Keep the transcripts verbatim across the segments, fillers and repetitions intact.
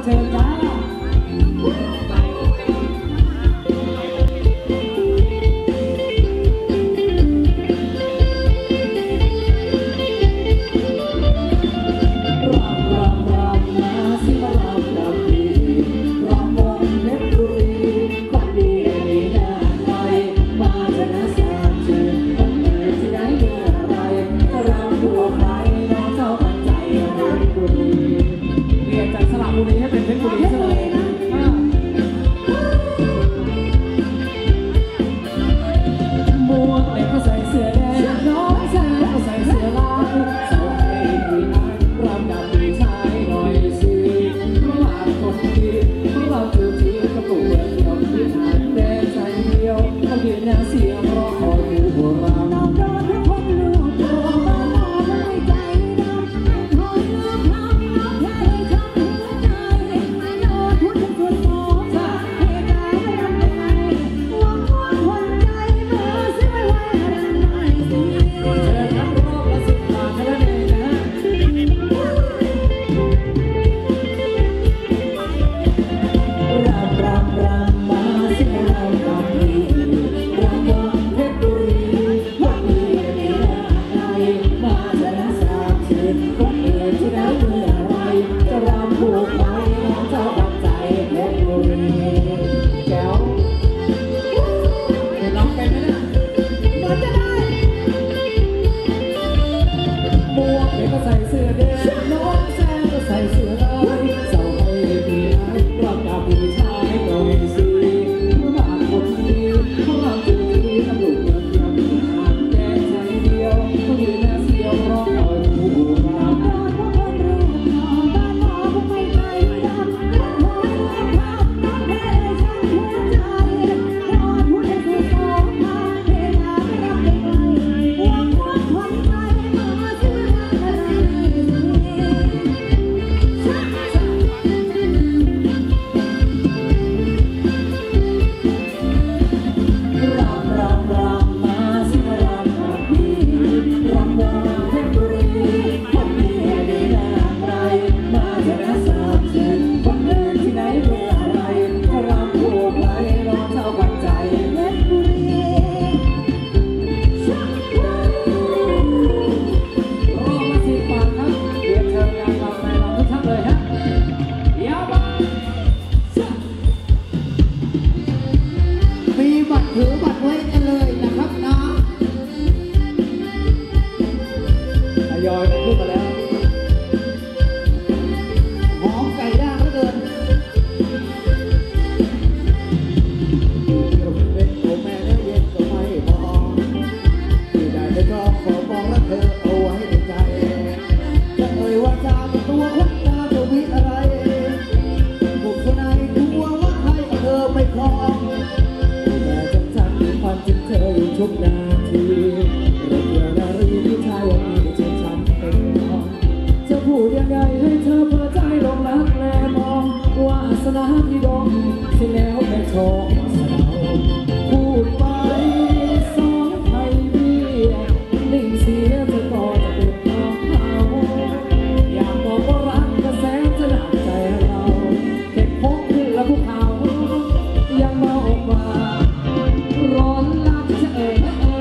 ชิญจ้าร้อนลักจะเอ่ย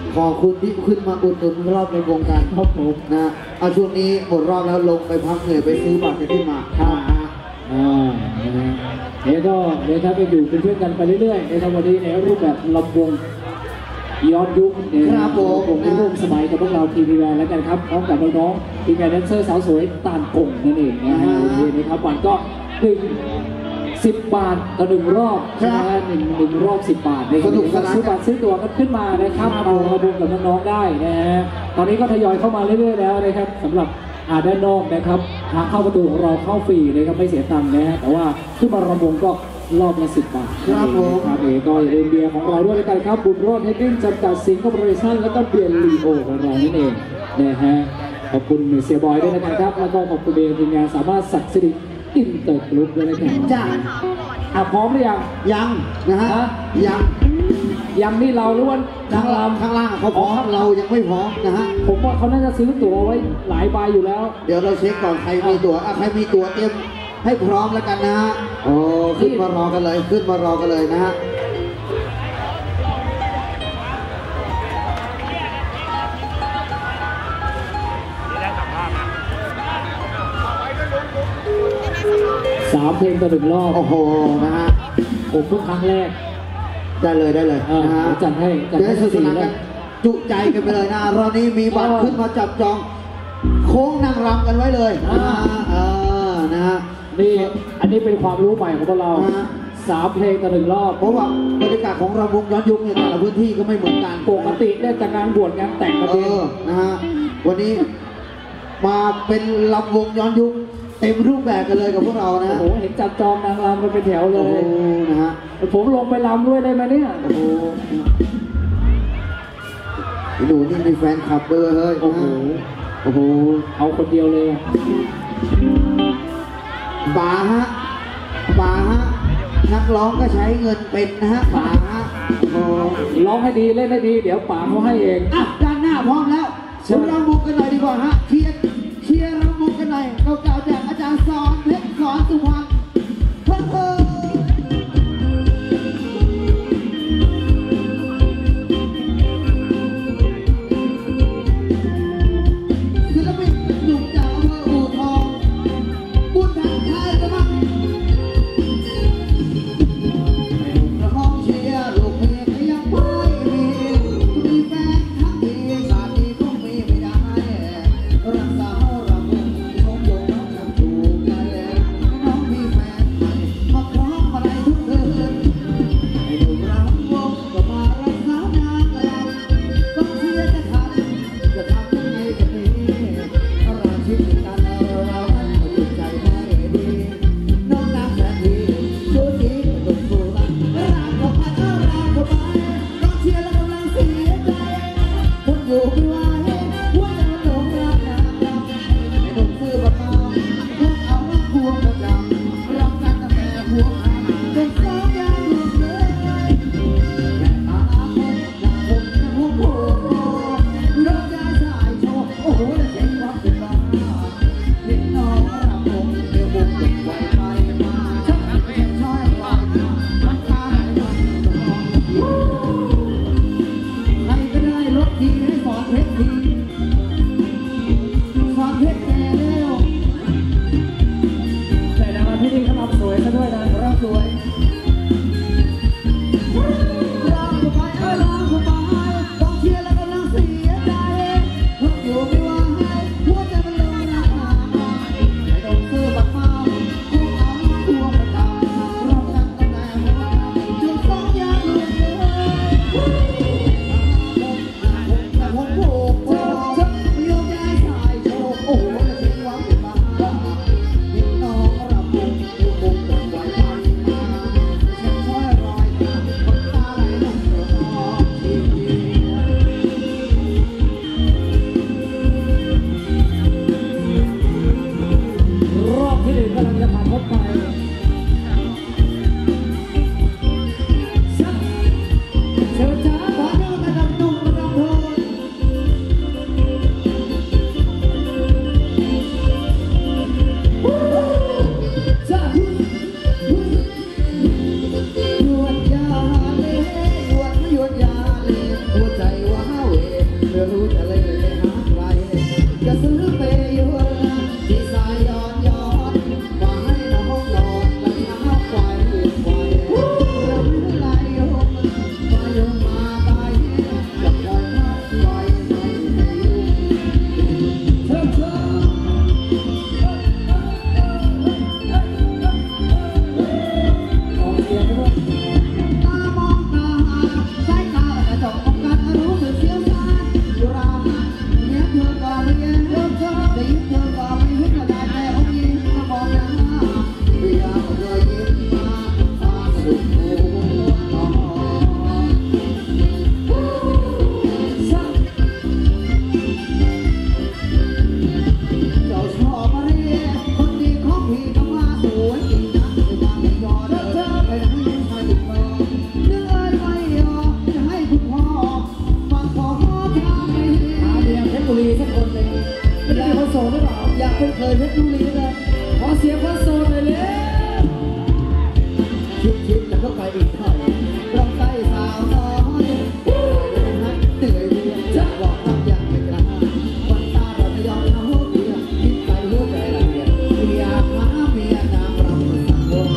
ขอบคุณที่ขึ้นมาอุดหนุนรอบในวงการครับผมนะเอาช่วงนี้หมดรอบแล้วลงไปพักเหนื่อยไปซื้อบัตรกันที่มาครับอ่านะฮะเดี๋ยวก็เดี๋ยวถ้าไปอยู่เป็นเพื่อนกันไปเรื่อยๆในวันนี้ในรูปแบบลำวงย้อนยุคครับผมผมร่วมสมัยกับพวกเราทีวีแวนแล้วกันครับพร้อมกับน้องๆทีมงานแดนเซอร์สาวสวยตานกงนั่นเองนะฮะโอเคนะครับวันก็หนึ่งสิบบาทต่อหนึ่งรอบนะฮะหนึ่งหนึ่งรอบสิบบาทในการซื้อบัตรซื้อตั๋วกันขึ้นมานะครับเอามาดูกับน้องๆได้นะฮะตอนนี้ก็ทยอยเข้ามาเรื่อยๆแล้วนะครับสำหรับอาด้านนอกนะครับทางเข้าประตูของเราเข้าฟรีเลยครับไม่เสียตังค์นะฮะแต่ว่าขึ้นมารำวงก็รอบละสิบบาทครับผมครับเอก็เอ็นเบียของเราด้วยกันครับบุญรอดเฮดดิ้งจำกัดสิงคโปร์เรชั่นแล้วก็เบียร์ลีโอของเรานั่นเองนะฮะขอบคุณเสียบอยด้วยนะครับแล้วก็ขอบคุณเบียร์ทีมงานสามารถศักดิ์สิทธิ์อินเตอร์กรุ๊ปด้วยนะครับจ้าอ่ะพร้อมหรือยังยังนะฮะยังยังนี่เราหรือว่าข้างล่างข้างล่างเขาพร้อมเรายังไม่พร้อมนะฮะผมว่าเขาน่าจะซื้อตั๋วไว้หลายใบอยู่แล้วเดี๋ยวเราเช็คก่อนใครมีตั๋วใครมีตั๋วเตรียมให้พร้อมแล้วกันนะฮะโอ้ขึ้นมารอกันเลยขึ้นมารอกันเลยนะฮะสามเพลงต่อหนึ่งรอบโอ้โหนะฮะผมเพิ่งครั้งแรกได้เลยได้เลยนะฮะจัดให้จัดให้สนุกกันจุใจกันไปเลยนะเรานี้มีบัตรขึ้นมาจับจองโค้งนางรำกันไว้เลยนะฮะนี่อันนี้เป็นความรู้ใหม่ของพวกเราสามเพลงต่อหนึ่งรอบเพราะว่าบรรยากาศของรำวงย้อนยุคเนี่ยแต่ละพื้นที่ก็ไม่เหมือนกันปกติเล่นแต่งานบวชงานแต่งกันเองนะฮะวันนี้มาเป็นรำวงย้อนยุคเต็มรูปแบบกันเลยกับพวกเรานะโอ้โหเห็นจัดจองนางรำกันเป็นแถวเลยนะฮะผมลงไปรำด้วยได้ไหมเนี่ยโอ้โหหนูนี่มีแฟนคลับด้วยเฮ้ยโอ้โหโอ้โหเอาคนเดียวเลยป๋าฮะป๋าฮะนักร้องก็ใช้เงินเป็นนะฮะป๋าฮะโอ้ร้องให้ดีเล่นให้ดีเดี๋ยวป๋าเขาให้เองอ่ะด้านหน้าพร้อมแล้วเชิญรำวงกันหน่อยดีกว่าฮะเคลียร์เคลียร์รำวงกันหน่อยเก่าๆจากอาจารย์สอนเพชรสอนสุวรรณเพิ่มเพิ่มรู้สึกเสียวซ่านราเนี้ยเธอก็ไม่เย็นเธอเธอได้ยินเธอก็ไม่เห็นกระดาษแต่องค์ยิ้มมามองหน้าเรียกเธอยิ้มมาพาสะดุดหัวเจ้าชอบมาเรียคนดีของพี่ก็มาสวยจริงนะไม่มาไม่ยอมเธอเธอไปไหนไม่ใช่ลูกน้องนึกอะไรไม่ยอมจะให้คุณพ่อฟังขอทำให้หาเมียเพชรบุรีสักคนหนึ่งไม่ได้คนโสดหรือเปล่าอยากเป็นเคยเพชรบุรีเลยขอเสียงคนโสดเลยเลยคิดคิดแล้วก็ไปอีกหน่อยร้องใต้สาวน้อยเหนื่อยเรียนจะบอกทำอย่างไม่กล้าวันตาเราไม่ยอมทำหัวเดียวคิดไปหัวใจละเอียดอยากหาเมียนางรำสักคน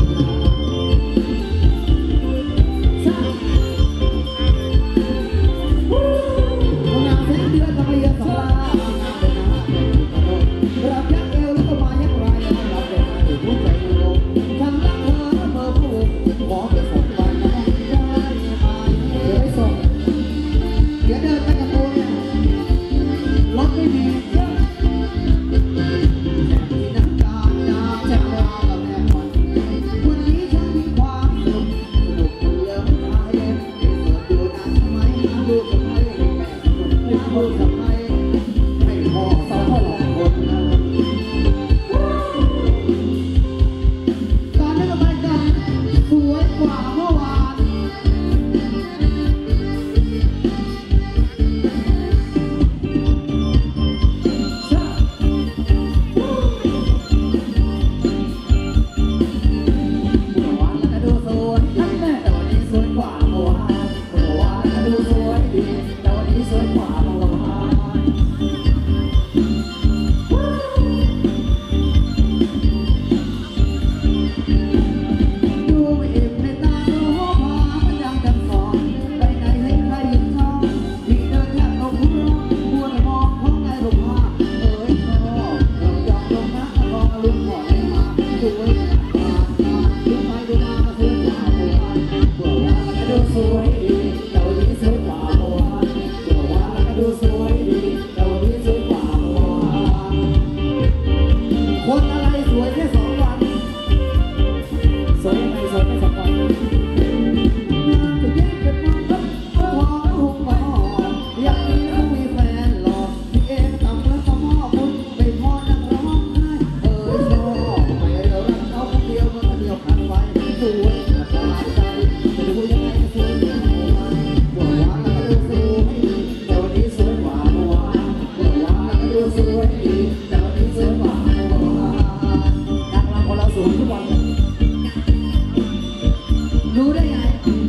งานแสนเดือนก็ไม่เยอะสำหรับงานเป็นงานเรายักเอวแล้วก็มายักไรเราเป็นงานถึงหัวใจลงฉันรักเธอและเบอร์ผู้ขอไปส่งไปได้ไหมเดี๋ยวไปส่งเดี๋ยวเดินไปกับตัวเนี่ยรถไม่มีเยอะที่น้ำตาลน้ำจะรอกับแม่วันวันนี้ฉันมีความสุขสนุกเรื่องไทยเปิดดูนานทำไมดูทำไมไม่พูดทำไมให้พ่อสอนหลอกคนนะตอนนี้ก็ไปกันสวยกว่าเมื่อวานดูสวยดีแต่วันนี้สวยกว่าเมื่อวานเมื่อวานดูสวยดีแต่วันนี้สวยกว่าเมื่อวานดูไม่เอ็มในตาโซฟามันยังจำสอนไปไหนให้ใครหยุดท้องที่เดินแทบตกหัวมัวแต่มองท้องในรูปภาพเอ้ยชอบลองยอมลงนะลองลุ้นขอให้มาสวยดูไปดูมามาสวยกว่าเมื่อวานเมื่อวานก็ดูสวยดีแต่วันนี้สวยกว่าเมื่อวานเมื่อวานก็ดูสวยดีแต่วันนี้สวยกว่าเมื่อวานคนอะไรสวยแค่สองวันสวยยังไงสวยแค่สองวันน่าจะแยกกันมาครับพอหุ่มหล่ออยากมีแล้วมีแฟนหล่อพี่เองต่ำแล้วก็มอบุญไม่พอนั่งร้องไห้เอ้ยชอบไม่เลิกเขาคนเดียวเมื่อคนเดียวผ่านไปสวยขาดใจจะดูยังไงก็สวยกว่าเมื่อวานเมื่อวานก็ดูสวยดีแต่วันนี้สวยกว่าเมื่อวานเมื่อวานก็ดูสวยดีแต่วันนี้สวยกว่าเมื่อวานนักรำคนเราสวยทุกวันรู้ได้ไง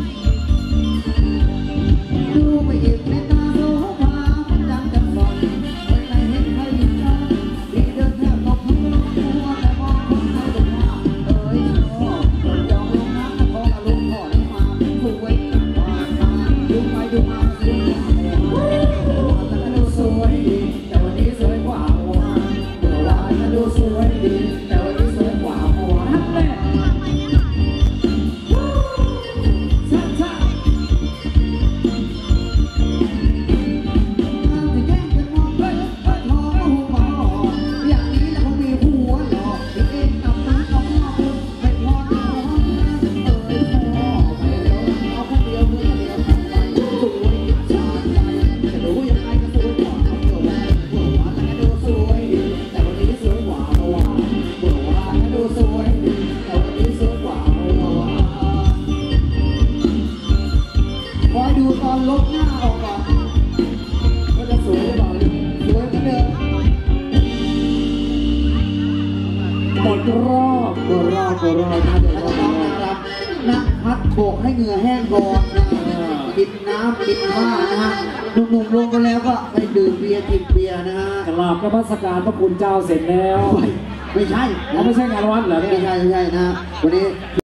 ดูไม่เห็นในตาโซฟามันดังกันบ่อยไปไหนเห็นใครยิ้มจ้าที่เดินแทบตกหัวมัวแต่มองคนในรูปภาพเอ้ยชอบลองยอมลงน้ำท้องอารมณ์ขอให้มาสวยกว่าตาดูไปดูมาสวยกว่าเมื่อวานเมื่อวานก็ดูสวยดีแต่วันนี้สวยกว่าเมื่อวานเมื่อวานก็ดูสวยดีแต่วันนี้สวยกว่าเมื่อวานแม่ช้าช้าจะแย่งกันมองเฮ้ยเฮ้ยมองหัวมองอย่างนี้แล้วคงมีหัวหลอกที่เองกับน้ำกับพ่อคุณไม่พอนะร้องนะเอ้ยพ่อไปเร็วเอาคนเดียวมือเดียวทำไปสวยชาใจจะดูยังไงก็สวยกว่าเมื่อวานเมื่อวานแล้วก็ดูสวยดีแต่วันนี้สวยกว่าเมื่อวานเมื่อวานก็ดูสวยดีแต่วันนี้สวยกว่าเมื่อวานคอยดูตอนลบหน้าออกก่อนว่าจะสวยหรือเปล่าสวยเหมือนเดิมหมดรอบก็รอก็รอนะเดี๋ยวเราต้องนะครับนั่งพักโบกให้เหงื่อแห้งก่อนนะกินน้ำกินผ้านะฮะหนุ่มๆลงกันแล้วก็ไปดื่มเบียร์กินเบียร์นะฮะกราบนมัสการพระคุณเจ้าเสร็จแล้วไม่ใช่เราไม่ใช่งานวัดเหรอเนี่ยไม่ใช่ไม่ใช่นะวันนี้